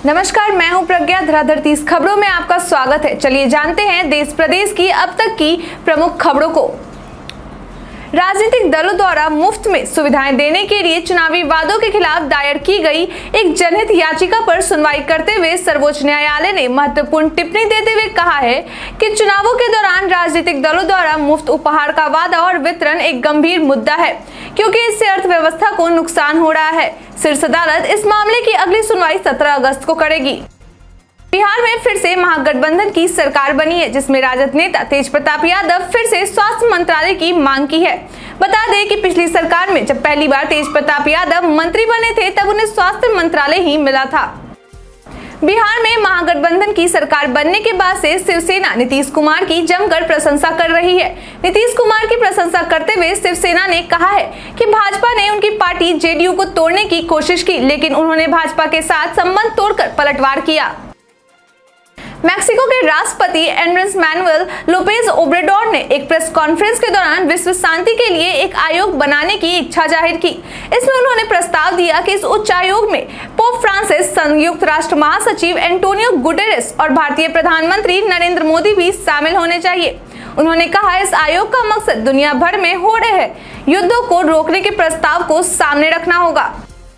नमस्कार, मैं हूं प्रज्ञा। धराधर 30 खबरों में आपका स्वागत है। चलिए जानते हैं देश प्रदेश की अब तक की प्रमुख खबरों को। राजनीतिक दलों द्वारा मुफ्त में सुविधाएं देने के लिए चुनावी वादों के खिलाफ दायर की गई एक जनहित याचिका पर सुनवाई करते हुए सर्वोच्च न्यायालय ने महत्वपूर्ण टिप्पणी देते हुए कहा है कि चुनावों के दौरान राजनीतिक दलों द्वारा मुफ्त उपहार का वादा और वितरण एक गंभीर मुद्दा है, क्योंकि इससे अर्थव्यवस्था को नुकसान हो रहा है। शीर्ष अदालत इस मामले की अगली सुनवाई 17 अगस्त को करेगी। बिहार में फिर से महागठबंधन की सरकार बनी है, जिसमें राजद नेता तेज प्रताप यादव फिर से स्वास्थ्य मंत्रालय की मांग की है। बता दें कि पिछली सरकार में जब पहली बार तेज प्रताप यादव मंत्री बने थे, तब उन्हें स्वास्थ्य मंत्रालय ही मिला था। बिहार में महागठबंधन की सरकार बनने के बाद से शिवसेना नीतीश कुमार की जमकर प्रशंसा कर रही है। नीतीश कुमार की प्रशंसा करते हुए शिवसेना ने कहा है कि भाजपा ने उनकी पार्टी जेडीयू को तोड़ने की कोशिश की, लेकिन उन्होंने भाजपा के साथ संबंध तोड़कर पलटवार किया। मैक्सिको के राष्ट्रपति एंड्रेस मैनुएल लोपेज ओब्रेडोर ने एक प्रेस कॉन्फ्रेंस के दौरान विश्व शांति के लिए एक आयोग बनाने की इच्छा जाहिर की। इसमें उन्होंने प्रस्ताव दिया कि इस उच्च आयोग में पोप फ्रांसिस, संयुक्त राष्ट्र महासचिव एंटोनियो गुटेरेस और भारतीय प्रधानमंत्री नरेंद्र मोदी भी शामिल होने चाहिए। उन्होंने कहा, इस आयोग का मकसद दुनिया भर में हो रहे युद्धों को रोकने के प्रस्ताव को सामने रखना होगा।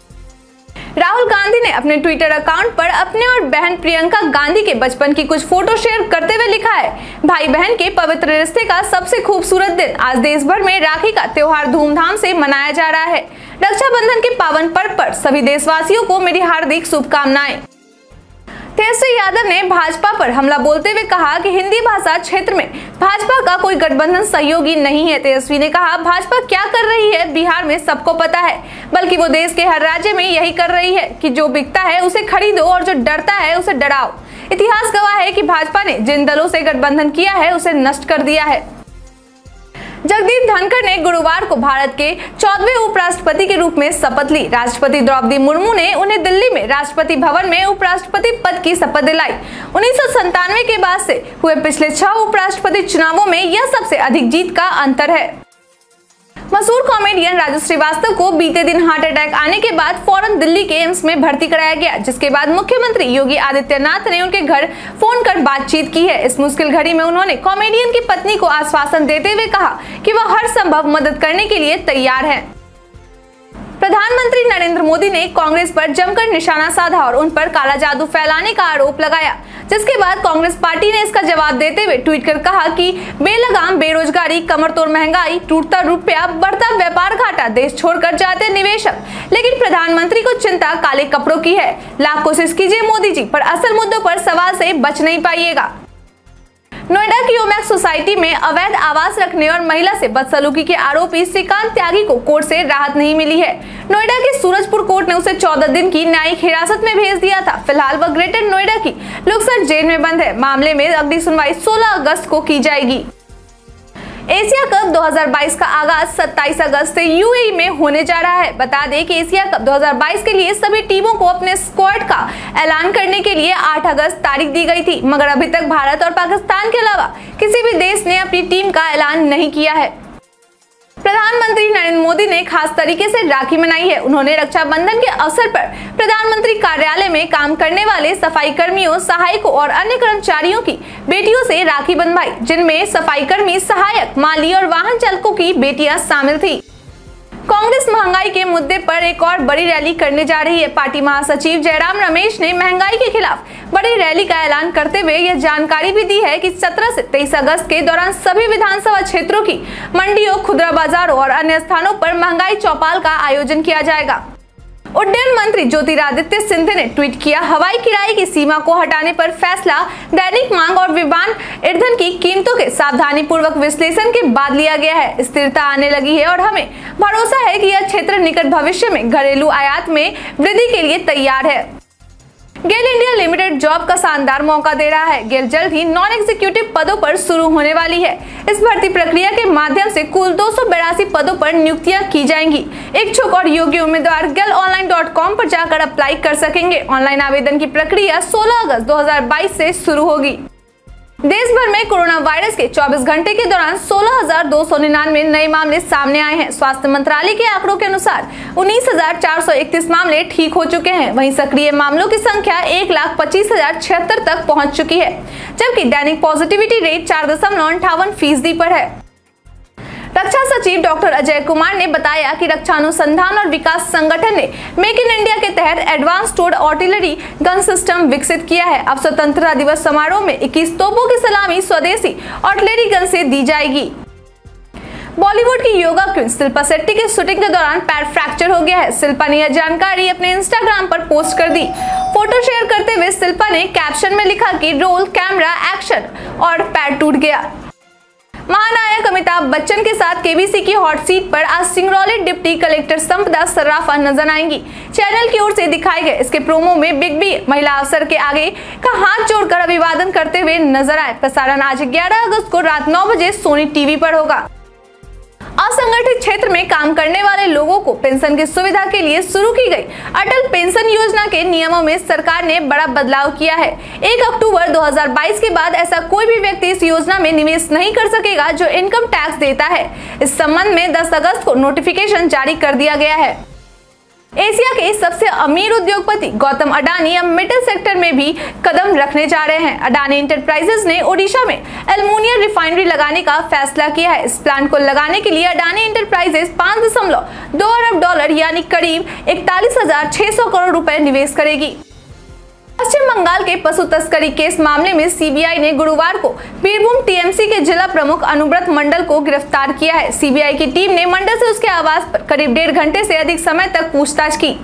राहुल गांधी ने अपने ट्विटर अकाउंट पर अपने और बहन प्रियंका गांधी के बचपन की कुछ फोटो शेयर करते हुए लिखा है, भाई बहन के पवित्र रिश्ते का सबसे खूबसूरत दिन। आज देश भर में राखी का त्योहार धूमधाम से मनाया जा रहा है। रक्षाबंधन के पावन पर्व पर सभी देशवासियों को मेरी हार्दिक शुभकामनाएं। तेजस्वी यादव ने भाजपा पर हमला बोलते हुए कहा कि हिंदी भाषा क्षेत्र में भाजपा का कोई गठबंधन सहयोगी नहीं है। तेजस्वी ने कहा, भाजपा क्या कर रही है बिहार में सबको पता है, बल्कि वो देश के हर राज्य में यही कर रही है कि जो बिकता है उसे खरीदो और जो डरता है उसे डराओ। इतिहास गवाह है कि भाजपा ने जिन दलों से गठबंधन किया है उसे नष्ट कर दिया है। जगदीप धनखड़ ने गुरुवार को भारत के 14वें उपराष्ट्रपति के रूप में शपथ ली। राष्ट्रपति द्रौपदी मुर्मू ने उन्हें दिल्ली में राष्ट्रपति भवन में उपराष्ट्रपति पद की शपथ दिलाई। 1997 के बाद से हुए पिछले 6 उपराष्ट्रपति चुनावों में यह सबसे अधिक जीत का अंतर है। मशहूर कॉमेडियन राजू श्रीवास्तव को बीते दिन हार्ट अटैक आने के बाद फौरन दिल्ली के एम्स में भर्ती कराया गया, जिसके बाद मुख्यमंत्री योगी आदित्यनाथ ने उनके घर फोन कर बातचीत की है। इस मुश्किल घड़ी में उन्होंने कॉमेडियन की पत्नी को आश्वासन देते हुए कहा कि वह हर संभव मदद करने के लिए तैयार है। प्रधानमंत्री नरेंद्र मोदी ने कांग्रेस पर जमकर निशाना साधा और उन पर काला जादू फैलाने का आरोप लगाया, जिसके बाद कांग्रेस पार्टी ने इसका जवाब देते हुए ट्वीट कर कहा कि बेलगाम बेरोजगारी, कमरतोड़ महंगाई, टूटता रुपया, बढ़ता व्यापार घाटा, देश छोड़कर जाते निवेशक, लेकिन प्रधानमंत्री को चिंता काले कपड़ों की है। लाख कोशिश कीजिए मोदी जी, पर असल मुद्दों पर सवाल से बच नहीं पाइएगा। नोएडा की ओमैक्स सोसाइटी में अवैध आवास रखने और महिला से बदसलूकी के आरोपी श्रीकांत त्यागी को कोर्ट से राहत नहीं मिली है। नोएडा के सूरजपुर कोर्ट ने उसे 14 दिन की न्यायिक हिरासत में भेज दिया था। फिलहाल वह ग्रेटर नोएडा की लुक्सर जेल में बंद है। मामले में अगली सुनवाई 16 अगस्त को की जाएगी। एशिया कप 2022 का आगाज 27 अगस्त से यूएई में होने जा रहा है। बता दें कि एशिया कप 2022 के लिए सभी टीमों को अपने स्क्वाड का ऐलान करने के लिए 8 अगस्त तारीख दी गई थी, मगर अभी तक भारत और पाकिस्तान के अलावा किसी भी देश ने अपनी टीम का ऐलान नहीं किया है। प्रधानमंत्री नरेंद्र मोदी ने खास तरीके से राखी मनाई है। उन्होंने रक्षाबंधन के अवसर पर प्रधानमंत्री कार्यालय में काम करने वाले सफाई कर्मियों, सहायकों और अन्य कर्मचारियों की बेटियों से राखी बंधवाई, जिनमें सफाई कर्मी, सहायक, माली और वाहन चालकों की बेटियां शामिल थी। कांग्रेस महंगाई के मुद्दे पर एक और बड़ी रैली करने जा रही है। पार्टी महासचिव जयराम रमेश ने महंगाई के खिलाफ बड़ी रैली का ऐलान करते हुए यह जानकारी भी दी है कि 17 से 23 अगस्त के दौरान सभी विधानसभा क्षेत्रों की मंडियों, खुदरा बाजारों और अन्य स्थानों पर महंगाई चौपाल का आयोजन किया जाएगा। उड्डयन मंत्री ज्योतिरादित्य सिंधिया ने ट्वीट किया, हवाई किराए की सीमा को हटाने पर फैसला दैनिक मांग और विमान ईंधन की कीमतों के सावधानी पूर्वक विश्लेषण के बाद लिया गया है। स्थिरता आने लगी है और हमें भरोसा है कि यह क्षेत्र निकट भविष्य में घरेलू आयात में वृद्धि के लिए तैयार है। गेल इंडिया लिमिटेड जॉब का शानदार मौका दे रहा है। गेल जल्द ही नॉन एग्जीक्यूटिव पदों पर शुरू होने वाली है। इस भर्ती प्रक्रिया के माध्यम से कुल 282 पदों पर नियुक्तियां की जाएंगी। इच्छुक और योग्य उम्मीदवार gelonline.com पर जाकर अप्लाई कर सकेंगे। ऑनलाइन आवेदन की प्रक्रिया 16 अगस्त 2022 से शुरू होगी। देश भर में कोरोना वायरस के 24 घंटे के दौरान 16,299 नए मामले सामने आए हैं। स्वास्थ्य मंत्रालय के आंकड़ों के अनुसार 19,431 मामले ठीक हो चुके हैं। वहीं सक्रिय मामलों की संख्या 1,25,076 तक पहुंच चुकी है, जबकि दैनिक पॉजिटिविटी रेट 4.58% पर है। रक्षा सचिव डॉक्टर अजय कुमार ने बताया कि रक्षा अनुसंधान और विकास संगठन ने मेक इन इंडिया के तहत advanced towed artillery gun system विकसित किया है। अब स्वतंत्रता दिवस समारोह में 21 तोपों की सलामी स्वदेशी आर्टिलरी गन से दी जाएगी। बॉलीवुड की योगा क्वीन शिल्पा शेट्टी के शूटिंग के दौरान पैर फ्रैक्चर हो गया है। शिल्पा ने यह जानकारी अपने इंस्टाग्राम पर पोस्ट कर दी। फोटो शेयर करते हुए शिल्पा ने कैप्शन में लिखा कि रोल कैमरा एक्शन और पैर टूट गया। महानायक अमिताभ बच्चन के साथ केबीसी की हॉट सीट पर आज सिंगरौली डिप्टी कलेक्टर संपदा सर्राफा नजर आएंगी। चैनल की ओर से दिखाए गए इसके प्रोमो में बिग बी महिला अफसर के आगे का हाथ जोड़कर अभिवादन करते हुए नजर आए। प्रसारण आज 11 अगस्त को रात 9 बजे सोनी टीवी पर होगा। असंगठित क्षेत्र में काम करने वाले लोगों को पेंशन की सुविधा के लिए शुरू की गई अटल पेंशन योजना के नियमों में सरकार ने बड़ा बदलाव किया है। 1 अक्टूबर 2022 के बाद ऐसा कोई भी व्यक्ति इस योजना में निवेश नहीं कर सकेगा जो इनकम टैक्स देता है। इस संबंध में 10 अगस्त को नोटिफिकेशन जारी कर दिया गया है। एशिया के सबसे अमीर उद्योगपति गौतम अडानी अब मेटल सेक्टर में भी कदम रखने जा रहे हैं। अडानी इंटरप्राइजेज ने ओडिशा में एल्युमिनियम रिफाइनरी लगाने का फैसला किया है। इस प्लांट को लगाने के लिए अडानी इंटरप्राइजेज $5.2 अरब यानी करीब 41,600 करोड़ रुपए निवेश करेगी। पश्चिम बंगाल के पशु तस्करी केस मामले में सीबीआई ने गुरुवार को बीरभूम टीएमसी के जिला प्रमुख अनुव्रत मंडल को गिरफ्तार किया है। सीबीआई की टीम ने मंडल से उसके आवास पर करीब 1.5 घंटे से अधिक समय तक पूछताछ की।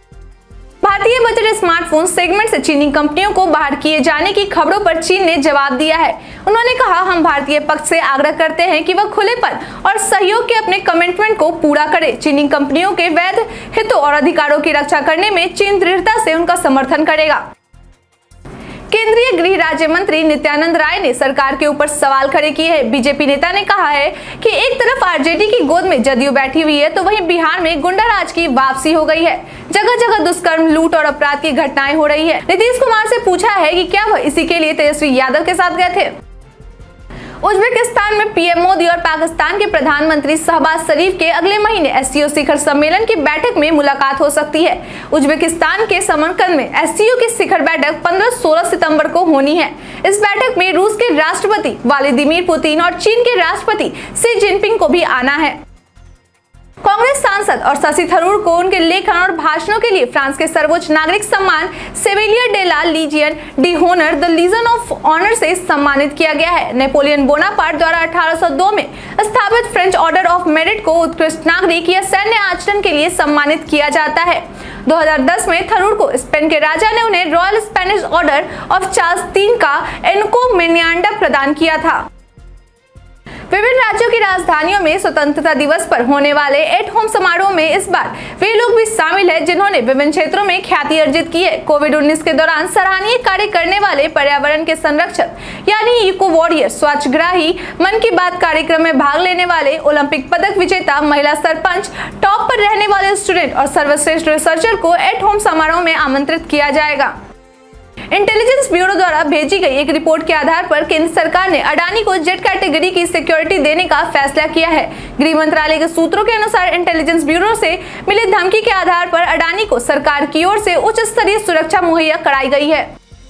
भारतीय बजट स्मार्टफोन सेगमेंट से चीनी कंपनियों को बाहर किए जाने की खबरों पर चीन ने जवाब दिया है। उन्होंने कहा, हम भारतीय पक्ष से आग्रह करते हैं कि वह खुलेपन और सहयोग के अपने कमिटमेंट को पूरा करे। चीनी कंपनियों के वैध हितों और अधिकारों की रक्षा करने में चीन दृढ़ता से उनका समर्थन करेगा। केंद्रीय गृह राज्य मंत्री नित्यानंद राय ने सरकार के ऊपर सवाल खड़े किए हैं। बीजेपी नेता ने कहा है कि एक तरफ आरजेडी की गोद में जदयू बैठी हुई है तो वहीं बिहार में गुंडाराज की वापसी हो गई है। जगह जगह दुष्कर्म, लूट और अपराध की घटनाएं हो रही है। नीतीश कुमार से पूछा है कि क्या वह इसी के लिए तेजस्वी यादव के साथ गए थे। उज्बेकिस्तान में पीएम मोदी और पाकिस्तान के प्रधानमंत्री शहबाज शरीफ के अगले महीने एससीओ शिखर सम्मेलन की बैठक में मुलाकात हो सकती है। उज्बेकिस्तान के समरकंद में एससीओ की शिखर बैठक 15-16 सितंबर को होनी है। इस बैठक में रूस के राष्ट्रपति व्लादिमीर पुतिन और चीन के राष्ट्रपति शी जिनपिंग को भी आना है। कांग्रेस सांसद और शशि थरूर को उनके लेखन और भाषणों के लिए फ्रांस के सर्वोच्च नागरिक सम्मान Chevalier de la Legion de Honneur the Legion of Honour से सम्मानित किया गया है। नेपोलियन बोनापार्ट द्वारा 1802 में स्थापित फ्रेंच ऑर्डर ऑफ मेरिट को उत्कृष्ट नागरिक या सैन्य आचरण के लिए सम्मानित किया जाता है। 2010 में थरूर को स्पेन के राजा ने उन्हें Royal Spanish Order of Charles III का एनकोमेनियांडा प्रदान किया था। विभिन्न राज्यों की राजधानियों में स्वतंत्रता दिवस पर होने वाले एट होम समारोह में इस बार वे लोग भी शामिल हैं जिन्होंने विभिन्न क्षेत्रों में ख्याति अर्जित की है। कोविड-19 के दौरान सराहनीय कार्य करने वाले पर्यावरण के संरक्षक यानी इको वॉरियर, स्वच्छग्राही, मन की बात कार्यक्रम में भाग लेने वाले, ओलंपिक पदक विजेता, महिला सरपंच, टॉप पर रहने वाले स्टूडेंट और सर्वश्रेष्ठ रिसर्चर को एट होम समारोह में आमंत्रित किया जाएगा। इंटेलिजेंस ब्यूरो द्वारा भेजी गई एक रिपोर्ट के आधार पर केंद्र सरकार ने अडानी को जेड कैटेगरी की सिक्योरिटी देने का फैसला किया है। गृह मंत्रालय के सूत्रों के अनुसार इंटेलिजेंस ब्यूरो से मिली धमकी के आधार पर अडानी को सरकार की ओर से उच्च स्तरीय सुरक्षा मुहैया कराई गई है।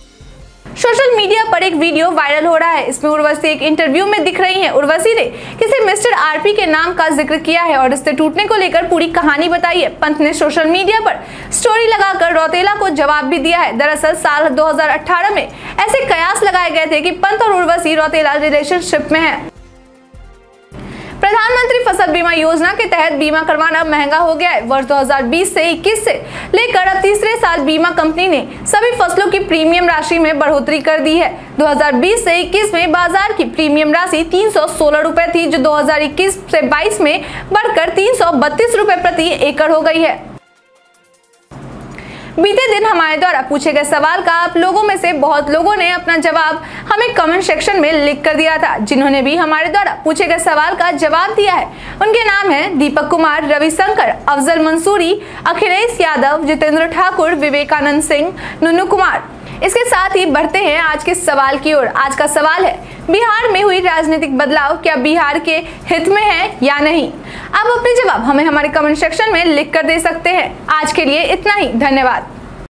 सोशल मीडिया पर एक वीडियो वायरल हो रहा है। इसमें उर्वशी एक इंटरव्यू में दिख रही हैं। उर्वशी ने किसी मिस्टर आरपी के नाम का जिक्र किया है और रिश्ते टूटने को लेकर पूरी कहानी बताई है। पंत ने सोशल मीडिया पर स्टोरी लगाकर रौतेला को जवाब भी दिया है। दरअसल साल 2018 में ऐसे कयास लगाए गए थे कि पंत और उर्वशी रौतेला रिलेशनशिप में है। प्रधानमंत्री फसल बीमा योजना के तहत बीमा करवाना महंगा हो गया है। वर्ष 2020 से 21 से लेकर अब तीसरे साल बीमा कंपनी ने सभी फसलों की प्रीमियम राशि में बढ़ोतरी कर दी है। 2020 से 21 में बाजार की प्रीमियम राशि 316 रुपए थी, जो 2021 से 22 में बढ़कर 332 रुपए प्रति एकड़ हो गई है। बीते दिन हमारे द्वारा पूछे गए सवाल का आप लोगों में से बहुत लोगों ने अपना जवाब हमें कमेंट सेक्शन में लिख कर दिया था। जिन्होंने भी हमारे द्वारा पूछे गए सवाल का जवाब दिया है उनके नाम हैं दीपक कुमार, रविशंकर, अफजल मंसूरी, अखिलेश यादव, जितेंद्र ठाकुर, विवेकानंद सिंह, नुनू कुमार, इसके साथ ही बढ़ते हैं आज के सवाल की ओर। आज का सवाल है, बिहार में हुई राजनीतिक बदलाव क्या बिहार के हित में है या नहीं? आप अपने जवाब हमें हमारे कमेंट सेक्शन में लिख कर दे सकते हैं। आज के लिए इतना ही, धन्यवाद।